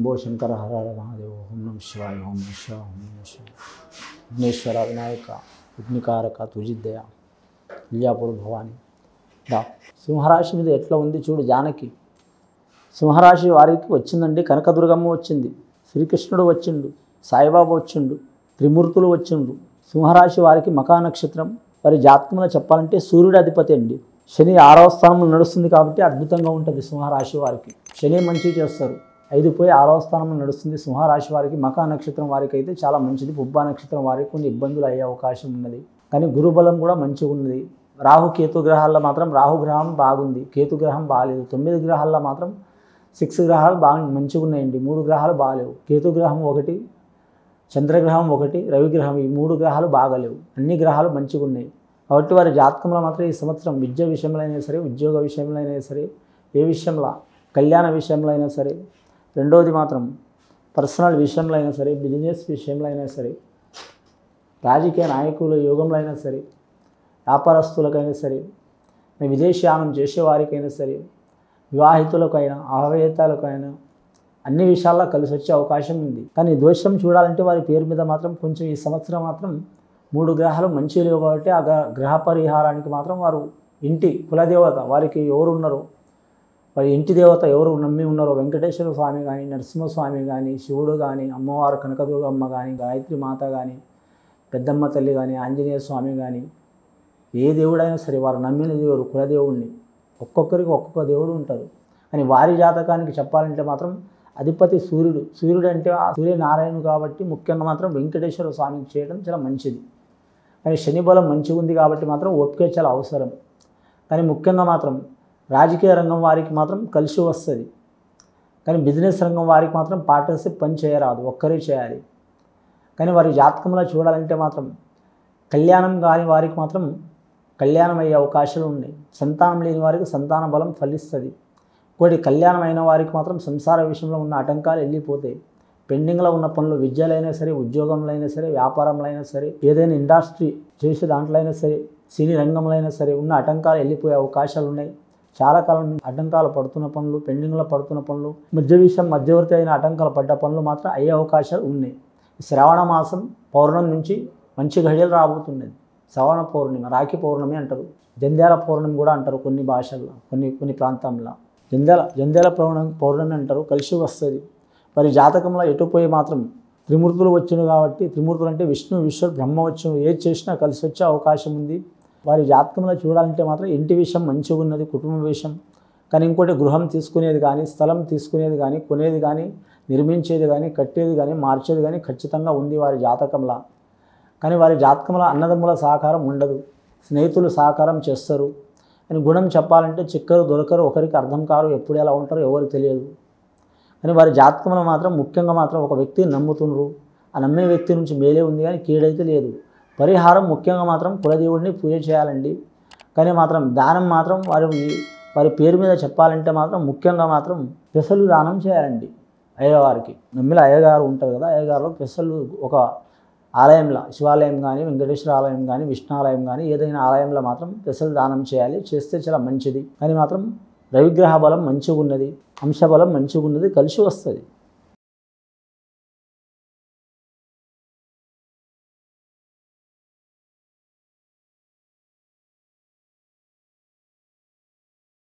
శంభో శంకర హర హర మహాదేవ. ఓం నమ శివాయ. ఓం నమ శివాయ. ఓం నమ శివాయ. విఘ్నేశ్వర వినాయక విఘ్నికారక తుజిద్దయ విజయాపూర్ భవాని. సింహరాశి మీద ఎట్లా ఉంది చూడు జానకి. సింహరాశి వారికి వచ్చిందండి, కనకదుర్గమ్మ వచ్చింది, శ్రీకృష్ణుడు వచ్చిండు, సాయిబాబా వచ్చిండు, త్రిమూర్తులు వచ్చిండు. సింహరాశి వారికి మకా నక్షత్రం. వారి జాతకంలో చెప్పాలంటే సూర్యుడు అధిపతి అండి. శని 6వ స్థానంలో నడుస్తుంది కాబట్టి అద్భుతంగా ఉంటుంది సింహరాశి వారికి. శని మంచి చేస్తారు. 5 పోయి 6వ స్థానంలో నడుస్తుంది సింహరాశి వారికి. మకా నక్షత్రం వారికి అయితే చాలా మంచిది. పుబ్బా నక్షత్రం వారికి కొన్ని ఇబ్బందులు అయ్యే అవకాశం ఉన్నది. కానీ గురుబలం కూడా మంచిగా ఉన్నది. రాహు కేతు గ్రహాల్లో మాత్రం రాహు గ్రహం బాగుంది, కేతు గ్రహం బాగాలేదు. 9 గ్రహాల్లో మాత్రం 6 గ్రహాలు బాగా మంచిగా ఉన్నాయండి. 3 గ్రహాలు బాగాలేవు. కేతు గ్రహం 1, చంద్రగ్రహం 1, రవిగ్రహం, ఈ 3 గ్రహాలు బాగాలేవు. అన్ని గ్రహాలు మంచిగా ఉన్నాయి. కాబట్టి వారి జాతకంలో మాత్రం ఈ సంవత్సరం విద్య విషయంలో అయినా సరే, ఉద్యోగ విషయంలో అయినా సరే, ఏ విషయంలో, కళ్యాణ విషయంలో అయినా సరే, రెండవది మాత్రం పర్సనల్ విషయంలో అయినా సరే, బిజినెస్ విషయంలో అయినా సరే, రాజకీయ నాయకుల యోగంలో అయినా సరే, వ్యాపారస్తులకైనా సరే, విదేశీయానం చేసేవారికైనా సరే, వివాహితులకైనా అవివాహితులకైనా అన్ని విషయాల్లో కలిసి వచ్చే అవకాశం ఉంది. కానీ దోషం చూడాలంటే వారి పేరు మీద మాత్రం కొంచెం ఈ సంవత్సరం మాత్రం 3 గ్రహాలు మంచి లేవు కాబట్టి ఆ గ్రహ పరిహారానికి మాత్రం వారు ఇంటి కులదేవత వారికి ఎవరు ఉన్నారో, వారి ఇంటి దేవత ఎవరు నమ్మి ఉన్నారో, వెంకటేశ్వర స్వామి కానీ, నరసింహస్వామి కానీ, శివుడు కానీ, అమ్మవారు కనకదుర్గమ్మ కానీ, గాయత్రి మాత కానీ, పెద్దమ్మ తల్లి కానీ, ఆంజనేయ స్వామి కానీ, ఏ దేవుడైనా సరే వారు నమ్మిన దేవుడు కులదేవుడిని. ఒక్కొక్కరికి ఒక్కొక్క దేవుడు ఉంటారు. కానీ వారి జాతకానికి చెప్పాలంటే మాత్రం అధిపతి సూర్యుడు. సూర్యుడు అంటే ఆ సూర్యనారాయణుడు కాబట్టి ముఖ్యంగా మాత్రం వెంకటేశ్వర స్వామికి చేయడం చాలా మంచిది. కానీ శని బలం మంచిగా ఉంది కాబట్టి మాత్రం ఓపిక చాలా అవసరం. కానీ ముఖ్యంగా మాత్రం రాజకీయ రంగం వారికి మాత్రం కలిసి వస్తుంది. కానీ బిజినెస్ రంగం వారికి మాత్రం పార్ట్నర్షిప్ పని చేయరాదు, ఒక్కరే చేయాలి. కానీ వారి జాతకంలో చూడాలంటే మాత్రం కళ్యాణం కాని వారికి మాత్రం కళ్యాణం అయ్యే అవకాశాలు ఉన్నాయి. సంతానం లేని వారికి సంతాన బలం ఫలిస్తుంది. ఇంకోటి కళ్యాణం అయిన వారికి మాత్రం సంసార విషయంలో ఉన్న ఆటంకాలు వెళ్ళిపోతాయి. పెండింగ్లో ఉన్న పనులు విద్యలో అయినా సరే, ఉద్యోగంలో అయినా సరే, వ్యాపారంలో అయినా సరే, ఏదైనా ఇండస్ట్రీ చేసే దాంట్లో అయినా సరే, సినీ రంగంలో అయినా సరే ఉన్న ఆటంకాలు వెళ్ళిపోయే అవకాశాలు ఉన్నాయి. చాలా కాలం ఆటంకాలు పడుతున్న పనులు, పెండింగ్లో పడుతున్న పనులు, మధ్యవర్తి అయిన ఆటంకాలు పడ్డ పనులు మాత్రం అయ్యే అవకాశాలు ఉన్నాయి. శ్రావణ మాసం పౌర్ణమి నుంచి మంచి ఘడియలు రాబోతున్నది. శ్రవణ పౌర్ణమి, రాఖీ పౌర్ణమి అంటారు, జంధ్యాల పౌర్ణమి కూడా అంటారు కొన్ని భాషల్లో, కొన్ని ప్రాంతాల్లో జంధ్యాల పౌర్ణమి అంటారు. కలిసి వస్తుంది. మరి జాతకంలో ఎటుపోయి మాత్రం త్రిమూర్తులు వచ్చును కాబట్టి, త్రిమూర్తులు అంటే విష్ణు, ఈశ్వర్, బ్రహ్మ వచ్చును, ఏది చేసినా కలిసి వచ్చే అవకాశం ఉంది. వారి జాతకంలో చూడాలంటే మాత్రం ఇంటి విషయం మంచిగా ఉన్నది, కుటుంబ విషయం. కానీ ఇంకోటి గృహం తీసుకునేది కానీ, స్థలం తీసుకునేది కానీ, కొనేది కానీ, నిర్మించేది కానీ, కట్టేది కానీ, మార్చేది కానీ ఖచ్చితంగా ఉంది వారి జాతకంలో. కానీ వారి జాతకంలో అన్నదమ్ముల సహకారం ఉండదు, స్నేహితులు సహకారం చేస్తారు. అని గుణం చెప్పాలంటే చిక్కరు దొరకరు, ఒకరికి అర్థం కారు, ఎప్పుడు ఎలా ఉంటారో ఎవరికి తెలియదు. కానీ వారి జాతకంలో మాత్రం ముఖ్యంగా మాత్రం ఒక వ్యక్తిని నమ్ముతున్నారు. ఆ నమ్మిన వ్యక్తి నుంచి మేలే ఉంది కానీ కీడైతే లేదు. పరిహారం ముఖ్యంగా మాత్రం కులదేవుడిని పూజ చేయాలండి. కానీ మాత్రం దానం మాత్రం వారి పేరు మీద చెప్పాలంటే మాత్రం ముఖ్యంగా మాత్రం పెసలు దానం చేయాలండి. అయ్యవారికి నమ్మిన అయ్యగారు ఉంటారు కదా, అయ్యగారులో పెసలు ఒక ఆలయంలో, శివాలయం కానీ, వెంకటేశ్వర ఆలయం కానీ, విష్ణు ఆలయం కానీ, ఏదైనా ఆలయంలో మాత్రం పెసలు దానం చేయాలి. చేస్తే చాలా మంచిది. కానీ మాత్రం రవిగ్రహ బలం మంచిగా ఉన్నది, అంశబలం మంచిగా ఉన్నది, కలిసి వస్తుంది.